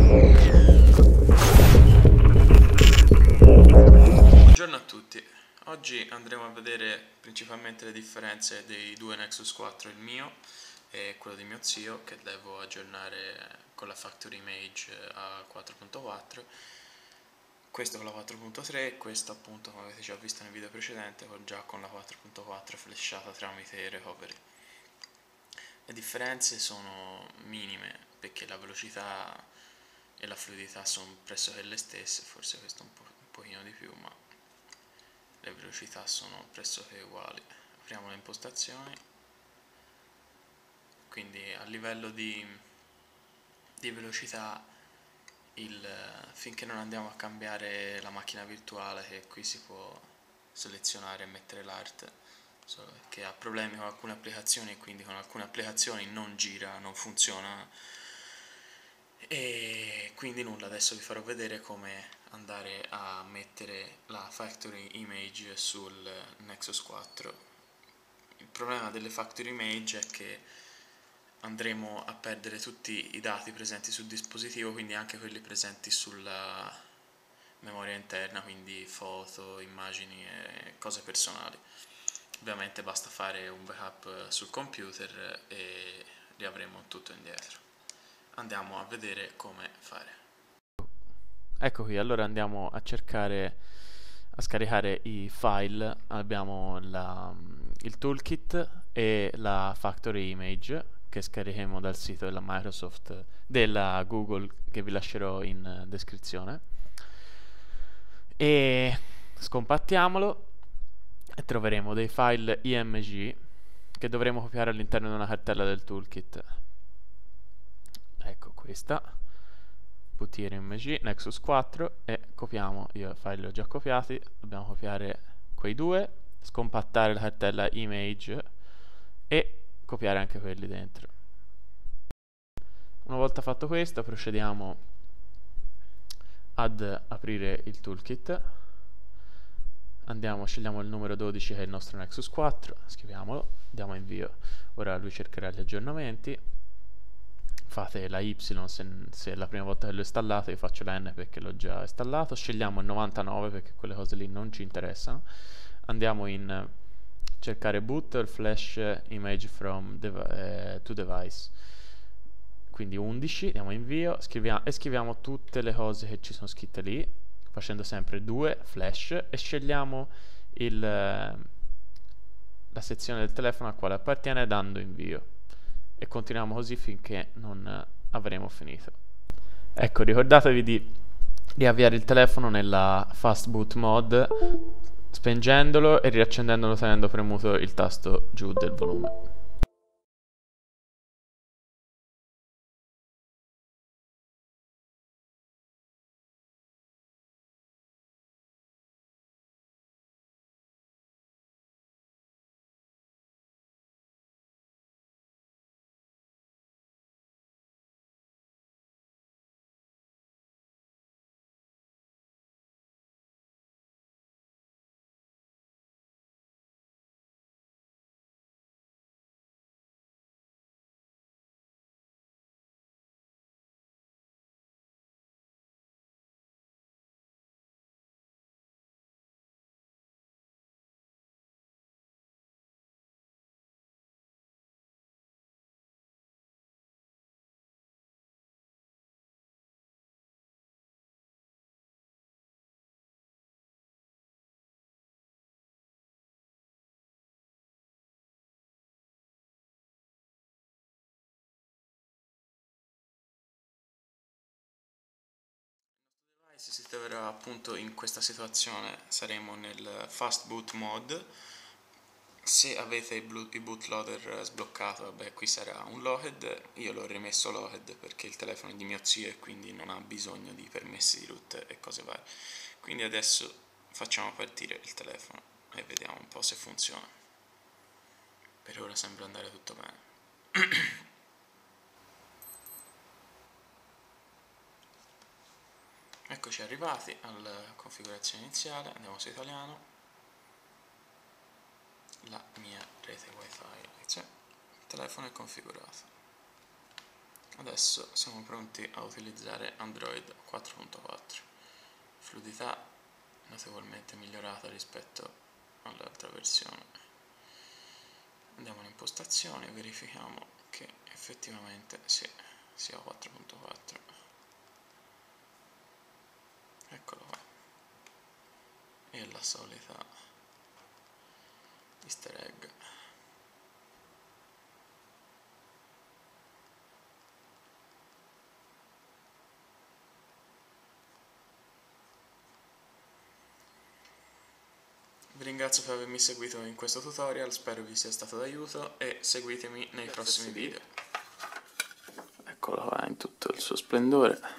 Buongiorno a tutti, oggi andremo a vedere principalmente le differenze dei due Nexus 4, il mio e quello di mio zio, che devo aggiornare con la Factory Image a 4.4, questo con la 4.3 e questo appunto, come avete già visto nel video precedente, già con la 4.4 flashata tramite recovery. Le differenze sono minime perché la velocità e la fluidità sono pressoché le stesse, forse questo un pochino di più, ma le velocità sono pressoché uguali. Apriamo le impostazioni, quindi a livello di velocità, finché non andiamo a cambiare la macchina virtuale, che qui si può selezionare e mettere l'art, che ha problemi con alcune applicazioni e quindi con alcune applicazioni non gira, non funziona, e quindi nulla, adesso vi farò vedere come andare a mettere la Factory Image sul Nexus 4. Il problema delle Factory Image è che andremo a perdere tutti i dati presenti sul dispositivo, quindi anche quelli presenti sulla memoria interna, quindi foto, immagini e cose personali. Ovviamente basta fare un backup sul computer e riavremo tutto indietro. Andiamo a vedere come fare. Ecco qui, allora andiamo a cercare, a scaricare i file. Abbiamo il toolkit e la factory image che scaricheremo dal sito della Microsoft, della Google, che vi lascerò in descrizione, e scompattiamolo e troveremo dei file img che dovremo copiare all'interno di una cartella del toolkit. Ecco questa, img nexus 4, e copiamo. Io i file li ho già copiati, dobbiamo copiare quei due, scompattare la cartella image e copiare anche quelli dentro. Una volta fatto questo, procediamo ad aprire il toolkit. Scegliamo il numero 12 che è il nostro Nexus 4, scriviamolo, diamo invio. Ora lui cercherà gli aggiornamenti. Fate la Y se è la prima volta che l'ho installato, io faccio la N perché l'ho già installato. Scegliamo il 99 perché quelle cose lì non ci interessano. Andiamo in cercare boot or flash image from to device, quindi 11, diamo invio, scriviamo tutte le cose che ci sono scritte lì, facendo sempre 2 flash, e scegliamo la sezione del telefono al quale appartiene dando invio, e continuiamo così finché non avremo finito. Ecco, ricordatevi di avviare il telefono nella fast boot mode, spengendolo e riaccendendolo tenendo premuto il tasto giù del volume. Se si troverà appunto in questa situazione, saremo nel fast boot mode. Se avete il bootloader sbloccato, vabbè, qui sarà un locked. Io l'ho rimesso locked perché il telefono è di mio zio e quindi non ha bisogno di permessi di root e cose varie. Quindi adesso facciamo partire il telefono e vediamo un po' se funziona. Per ora sembra andare tutto bene. Eccoci arrivati alla configurazione iniziale, andiamo su italiano, la mia rete wifi, cioè, il telefono è configurato. Adesso siamo pronti a utilizzare Android 4.4. Fluidità notevolmente migliorata rispetto all'altra versione. Andiamo in impostazioni e verifichiamo che effettivamente sì, sia 4.4. Eccolo qua. E la solita easter egg. Vi ringrazio per avermi seguito in questo tutorial, spero vi sia stato d'aiuto e seguitemi nei prossimi video. Eccolo qua in tutto il suo splendore.